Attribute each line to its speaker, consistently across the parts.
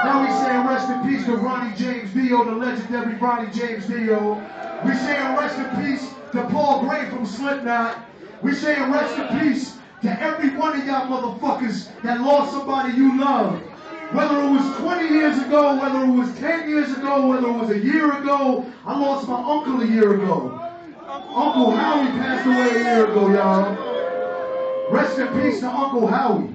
Speaker 1: Now we saying rest in peace to Ronnie James Dio, the legendary Ronnie James Dio. We saying rest in peace to Paul Gray from Slipknot. We saying rest in peace to every one of y'all motherfuckers that lost somebody you loved. Whether it was 20 years ago, whether it was 10 years ago, whether it was a year ago. I lost my uncle a year ago. Uncle Howie passed away a year ago, y'all. Rest in peace to Uncle Howie.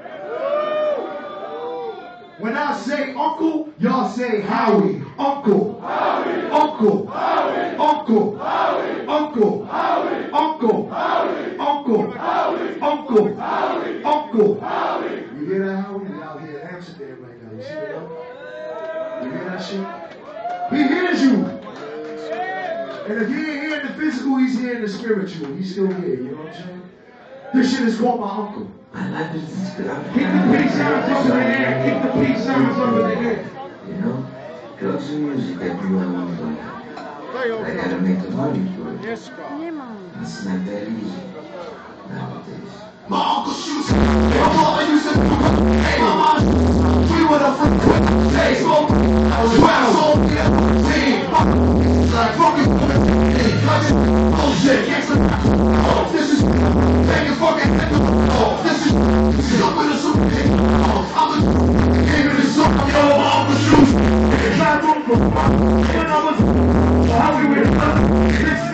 Speaker 1: When I say uncle, y'all say Howie. Uncle. Howie. Uncle. Howie. Uncle. Howie. Uncle. Howie. Uncle. Howie. Uncle. Howie. Uncle. Howie. Uncle. Howie. You hear that, Howie? We out here in Amsterdam right now. You see that? You hear that shit? He hears you. And if he ain't here in the physical, he's here in the spiritual. He's still here, you know what I'm saying? This shit is called my uncle.
Speaker 2: My life is good.
Speaker 1: Keep the peace sounds over the air. Keep the peace sounds over the air.
Speaker 2: You know, drugs and music, that do what I want to do. I gotta make the money for it.
Speaker 3: Yes, God.
Speaker 2: It's not that easy nowadays.
Speaker 1: My uncle shoots. My mama used to do. Hey, my mama. We were the first. Hey, smoke. I was 12. So, like fucking bullshit. This is taking fucking this is stupid as some I'm a game in the song, yo, my uncle shoots. When I was how we were